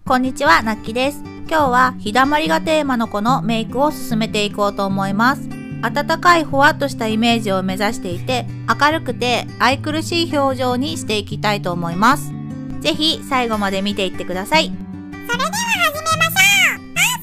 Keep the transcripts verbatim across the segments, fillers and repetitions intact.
こんにちは、なっきです。今日は日だまりがテーマの子のメイクを進めていこうと思います。温かいふわっとしたイメージを目指していて、明るくて愛くるしい表情にしていきたいと思います。ぜひ最後まで見ていってください。 それでは始めましょう。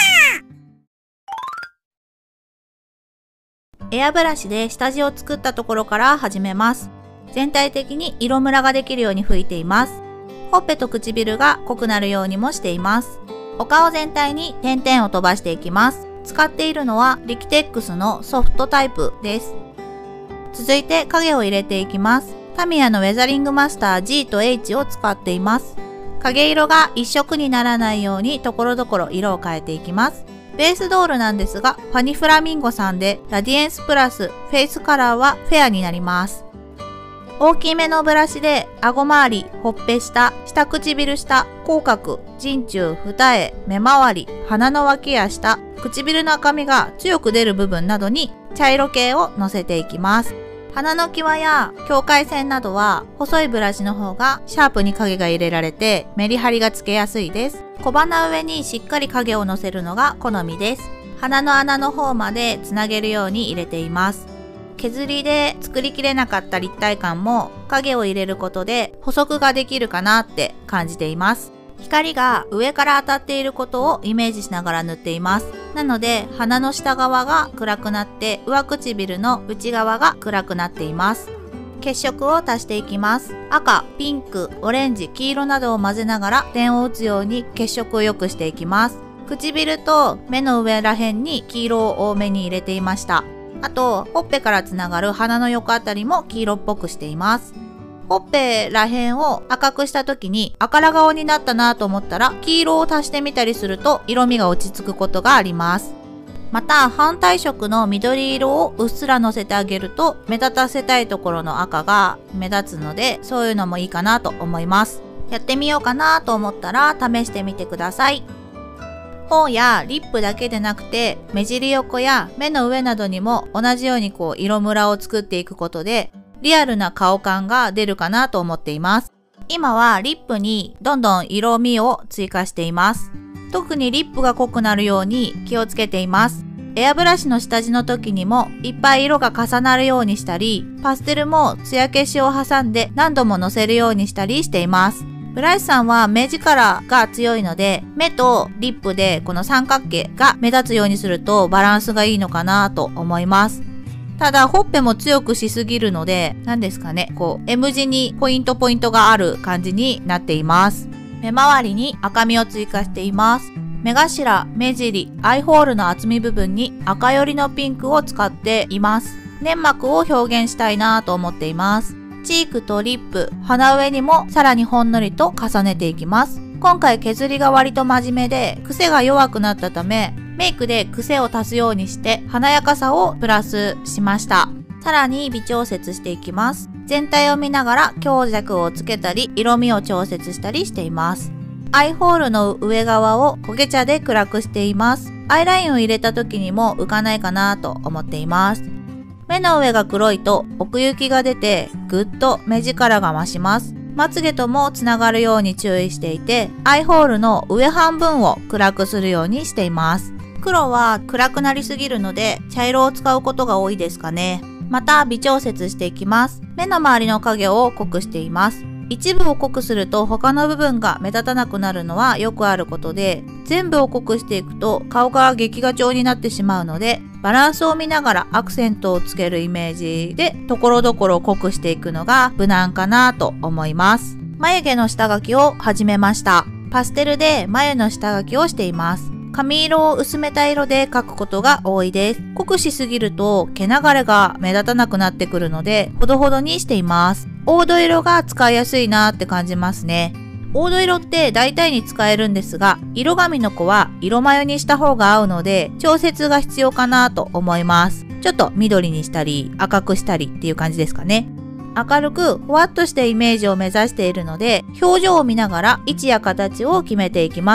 どうぞ。 エアブラシで下地を作ったところから始めます。全体的に色ムラができるように拭いています。ほっぺと唇が濃くなるようにもしています。お顔全体に点々を飛ばしていきます。使っているのはリキテックスのソフトタイプです。続いて影を入れていきます。タミヤのウェザリングマスター ジー と エイチ を使っています。影色が一色にならないようにところどころ色を変えていきます。ベースドールなんですが、ファニフラミンゴさんでラディエンスプラスフェイスカラーはフェアになります。大きめのブラシで顎周り、ほっぺ下、下唇下、口角、人中、二重、目周り、鼻の脇や下、唇の赤みが強く出る部分などに茶色系をのせていきます。鼻の際や境界線などは細いブラシの方がシャープに影が入れられてメリハリがつけやすいです。小鼻上にしっかり影をのせるのが好みです。鼻の穴の方までつなげるように入れています。削りで作りきれなかった立体感も影を入れることで補足ができるかなって感じています。光が上から当たっていることをイメージしながら塗っています。なので鼻の下側が暗くなって上唇の内側が暗くなっています。血色を足していきます。赤、ピンク、オレンジ、黄色などを混ぜながら点を打つように血色を良くしていきます。唇と目の上ら辺に黄色を多めに入れていました。あと、ほっぺからつながる鼻の横あたりも黄色っぽくしています。ほっぺら辺を赤くした時に赤ら顔になったなと思ったら黄色を足してみたりすると色味が落ち着くことがあります。また、反対色の緑色をうっすらのせてあげると目立たせたいところの赤が目立つので、そういうのもいいかなと思います。やってみようかなと思ったら試してみてください。頬やリップだけでなくて目尻横や目の上などにも同じようにこう色ムラを作っていくことでリアルな顔感が出るかなと思っています。今はリップにどんどん色味を追加しています。特にリップが濃くなるように気をつけています。エアブラシの下地の時にもいっぱい色が重なるようにしたり、パステルも艶消しを挟んで何度ものせるようにしたりしています。ブラシさんは目力が強いので、目とリップでこの三角形が目立つようにするとバランスがいいのかなと思います。ただ、ほっぺも強くしすぎるので、何ですかね、こう M 字にポイントポイントがある感じになっています。目周りに赤みを追加しています。目頭、目尻、アイホールの厚み部分に赤寄りのピンクを使っています。粘膜を表現したいなと思っています。チークとリップ、鼻上にもさらにほんのりと重ねていきます。今回削りが割と真面目で癖が弱くなったため、メイクで癖を足すようにして華やかさをプラスしました。さらに微調節していきます。全体を見ながら強弱をつけたり色味を調節したりしています。アイホールの上側を焦げ茶で暗くしています。アイラインを入れた時にも浮かないかなと思っています。目の上が黒いと奥行きが出てぐっと目力が増します。まつげともつながるように注意していて、アイホールの上半分を暗くするようにしています。黒は暗くなりすぎるので茶色を使うことが多いですかね。また微調節していきます。目の周りの影を濃くしています。一部を濃くすると他の部分が目立たなくなるのはよくあることで、全部を濃くしていくと顔が劇画調になってしまうので、バランスを見ながらアクセントをつけるイメージでところどころ濃くしていくのが無難かなと思います。眉毛の下描きを始めました。パステルで眉の下描きをしています。髪色を薄めた色で描くことが多いです。濃くしすぎると毛流れが目立たなくなってくるので、ほどほどにしています。黄土色が使いやすいなって感じますね。黄土色って大体に使えるんですが、色髪の子は色眉にした方が合うので、調節が必要かなと思います。ちょっと緑にしたり、赤くしたりっていう感じですかね。明るくふわっとしたイメージを目指しているので、表情を見ながら位置や形を決めていきます。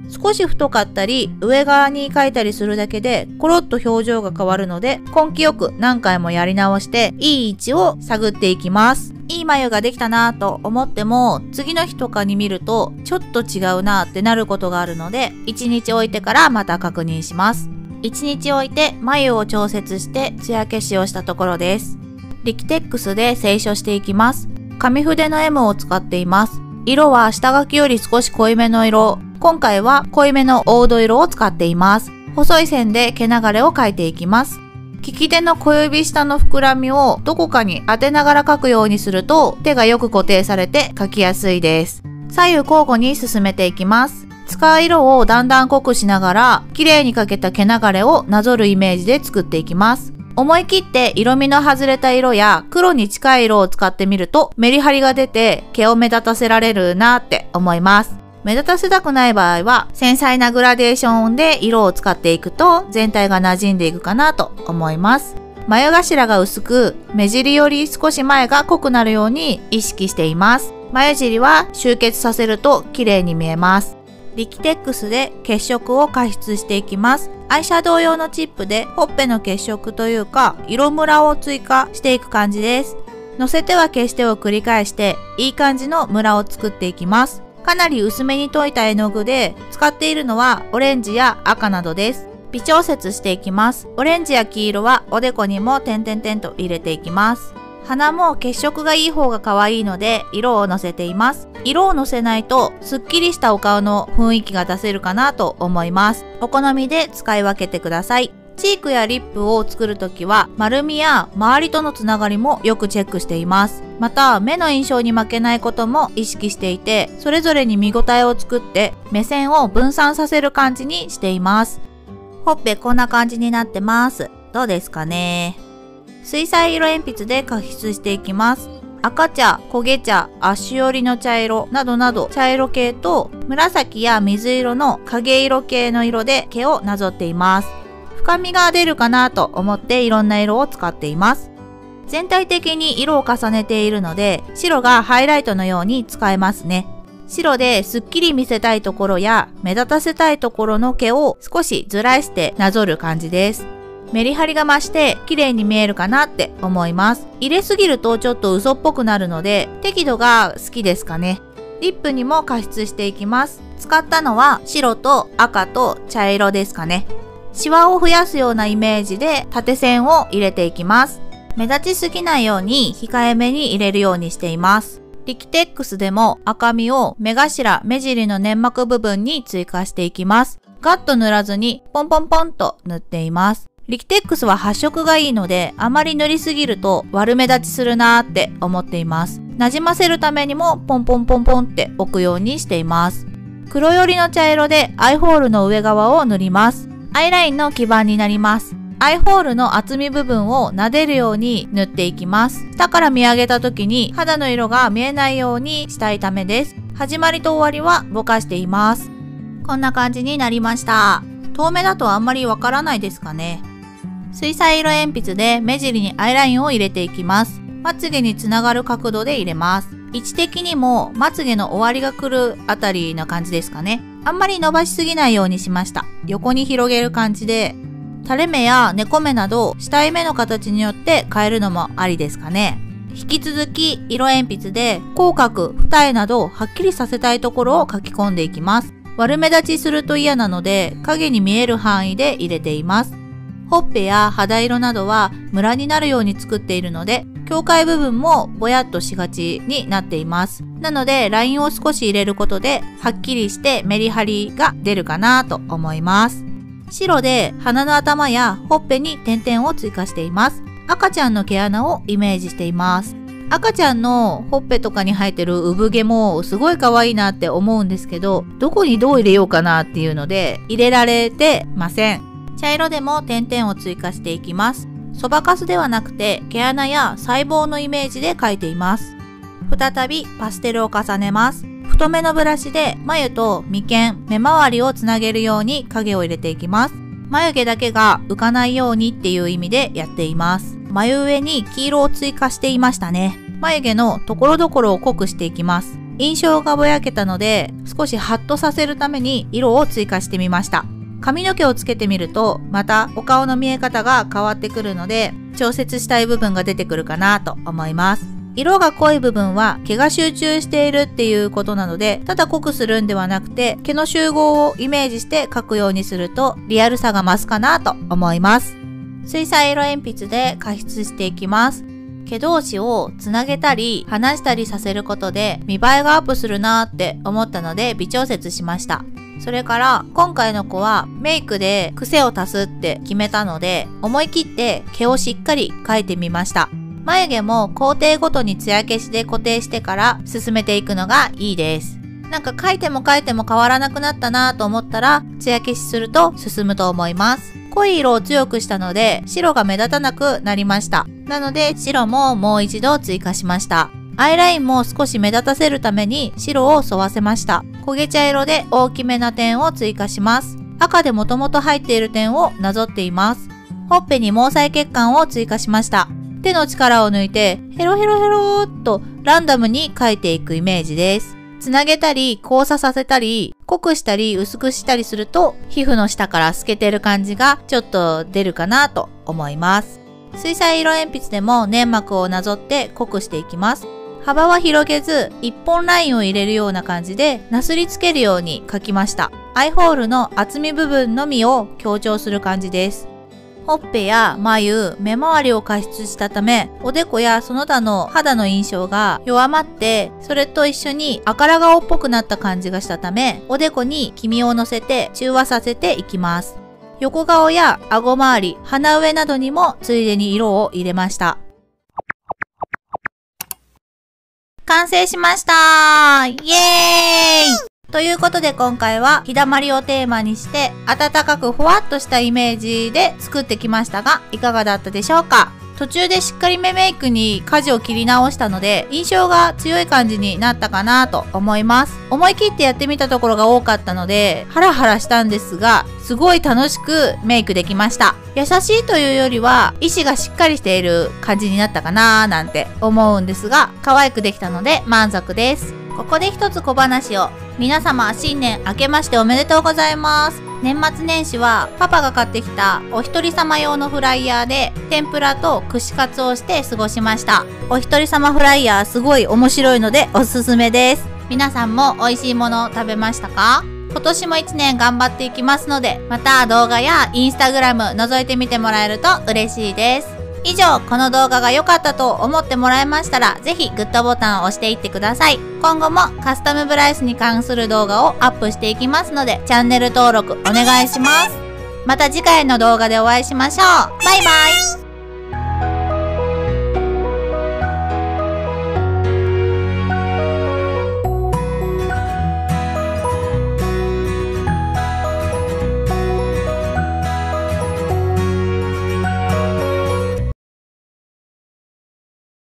少し太かったり上側に描いたりするだけでコロッと表情が変わるので、根気よく何回もやり直していい位置を探っていきます。いい眉ができたなぁと思っても、次の日とかに見るとちょっと違うなってなることがあるので、いちにち置いてからまた確認します。いちにち置いて眉を調節して艶消しをしたところです。リキテックスで清書していきます。紙筆の エム を使っています。色は下書きより少し濃いめの色。今回は濃いめの黄土色を使っています。細い線で毛流れを描いていきます。利き手の小指下の膨らみをどこかに当てながら描くようにすると手がよく固定されて描きやすいです。左右交互に進めていきます。使う色をだんだん濃くしながら綺麗に描けた毛流れをなぞるイメージで作っていきます。思い切って色味の外れた色や黒に近い色を使ってみるとメリハリが出て毛を目立たせられるなって思います。目立たせたくない場合は繊細なグラデーションで色を使っていくと全体が馴染んでいくかなと思います。眉頭が薄く目尻より少し前が濃くなるように意識しています。眉尻は集結させると綺麗に見えます。リキテックスで血色を加湿していきます。アイシャドウ用のチップでほっぺの血色というか色ムラを追加していく感じです。のせては消してを繰り返していい感じのムラを作っていきます。かなり薄めに溶いた絵の具で使っているのはオレンジや赤などです。微調節していきます。オレンジや黄色はおでこにも点々々と入れていきます。鼻も血色がいい方が可愛いので色をのせています。色をのせないとすっきりしたお顔の雰囲気が出せるかなと思います。お好みで使い分けてください。チークやリップを作るときは丸みや周りとのつながりもよくチェックしています。また目の印象に負けないことも意識していて、それぞれに見応えを作って目線を分散させる感じにしています。ほっぺこんな感じになってます。どうですかね。水彩色鉛筆で加筆していきます。赤茶、焦げ茶、足寄りの茶色などなど茶色系と紫や水色の影色系の色で毛をなぞっています。深みが出るかなと思っていろんな色を使っています。全体的に色を重ねているので白がハイライトのように使えますね。白ですっきり見せたいところや目立たせたいところの毛を少しずらしてなぞる感じです。メリハリが増して綺麗に見えるかなって思います。入れすぎるとちょっと嘘っぽくなるので適度が好きですかね。リップにも加筆していきます。使ったのは白と赤と茶色ですかね。シワを増やすようなイメージで縦線を入れていきます。目立ちすぎないように控えめに入れるようにしています。リキテックスでも赤みを目頭、目尻の粘膜部分に追加していきます。ガッと塗らずにポンポンポンと塗っています。リキテックスは発色がいいのであまり塗りすぎると悪目立ちするなーって思っています。なじませるためにもポンポンポンポンって置くようにしています。黒寄りの茶色でアイホールの上側を塗ります。アイラインの基盤になります。アイホールの厚み部分を撫でるように塗っていきます。下から見上げた時に肌の色が見えないようにしたいためです。始まりと終わりはぼかしています。こんな感じになりました。遠目だとあんまりわからないですかね。水彩色鉛筆で目尻にアイラインを入れていきます。まつげにつながる角度で入れます。位置的にもまつげの終わりが来るあたりな感じですかね。あんまり伸ばしすぎないようにしました。横に広げる感じで、垂れ目や猫目など下絵目の形によって変えるのもありですかね。引き続き色鉛筆で口角、二重などはっきりさせたいところを書き込んでいきます。悪目立ちすると嫌なので影に見える範囲で入れています。ほっぺや肌色などはムラになるように作っているので境界部分もぼやっとしがちになっています。なのでラインを少し入れることではっきりしてメリハリが出るかなと思います。白で鼻の頭やほっぺに点々を追加しています。赤ちゃんの毛穴をイメージしています。赤ちゃんのほっぺとかに生えてる産毛もすごい可愛いなって思うんですけど、どこにどう入れようかなっていうので入れられてません。茶色でも点々を追加していきます。そばかすではなくて毛穴や細胞のイメージで描いています。再びパステルを重ねます。太めのブラシで眉と眉間、目周りをつなげるように影を入れていきます。眉毛だけが浮かないようにっていう意味でやっています。眉上に黄色を追加していましたね。眉毛のところどころを濃くしていきます。 印象がぼやけたので、少しハッとさせるために色を追加してみました。髪の毛をつけてみると、またお顔の見え方が変わってくるので、調節したい部分が出てくるかなと思います。色が濃い部分は毛が集中しているっていうことなので、ただ濃くするんではなくて、毛の集合をイメージして描くようにするとリアルさが増すかなと思います。水彩色鉛筆で加筆していきます。毛同士をつなげたり離したりさせることで見栄えがアップするなーって思ったので微調節しました。それから今回の子はメイクで癖を足すって決めたので、思い切って毛をしっかり描いてみました。眉毛も工程ごとに艶消しで固定してから進めていくのがいいです。なんか描いても描いても変わらなくなったなと思ったら艶消しすると進むと思います。濃い色を強くしたので白が目立たなくなりました。なので白ももう一度追加しました。アイラインも少し目立たせるために白を沿わせました。焦げ茶色で大きめな点を追加します。赤でもともと入っている点をなぞっています。ほっぺに毛細血管を追加しました。手の力を抜いてヘロヘロヘローっとランダムに描いていくイメージです。つなげたり交差させたり濃くしたり薄くしたりすると皮膚の下から透けてる感じがちょっと出るかなと思います。水彩色鉛筆でも粘膜をなぞって濃くしていきます。幅は広げず一本ラインを入れるような感じでなすりつけるように描きました。アイホールの厚み部分のみを強調する感じです。ほっぺや眉、目周りを加筆したため、おでこやその他の肌の印象が弱まって、それと一緒に赤ら顔っぽくなった感じがしたため、おでこに黄身を乗せて中和させていきます。横顔や顎周り、鼻上などにもついでに色を入れました。完成しましたイエーイということで今回は日だまりをテーマにして暖かくふわっとしたイメージで作ってきましたがいかがだったでしょうか。途中でしっかりめメイクに舵を切り直したので印象が強い感じになったかなと思います。思い切ってやってみたところが多かったのでハラハラしたんですがすごい楽しくメイクできました。優しいというよりは意志がしっかりしている感じになったかなーなんて思うんですが可愛くできたので満足です。ここで一つ小話を。皆様新年明けましておめでとうございます。年末年始はパパが買ってきたお一人様用のフライヤーで天ぷらと串カツをして過ごしました。お一人様フライヤーすごい面白いのでおすすめです。皆さんも美味しいものを食べましたか？今年も一年頑張っていきますのでまた動画やインスタグラム覗いてみてもらえると嬉しいです。以上、この動画が良かったと思ってもらえましたら、ぜひグッドボタンを押していってください。今後もカスタムブライスに関する動画をアップしていきますので、チャンネル登録お願いします。また次回の動画でお会いしましょう。バイバイ。